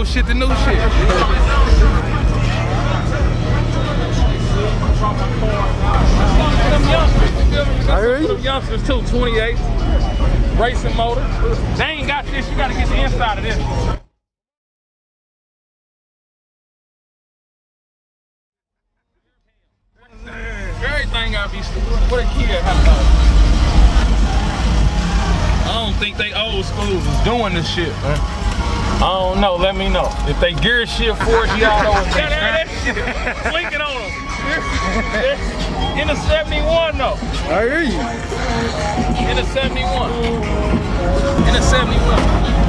old shit to new shit. I hear you. Them youngsters too, 28. Racing motor. They ain't got this, you gotta get the inside of this. Everything gotta be what a kid have to. I don't think they old schools is doing this shit, man. I don't know, let me know. If they gear shit 40 auto and that shit blinking on them. In the 71 though. I hear you. In the 71. In the 71.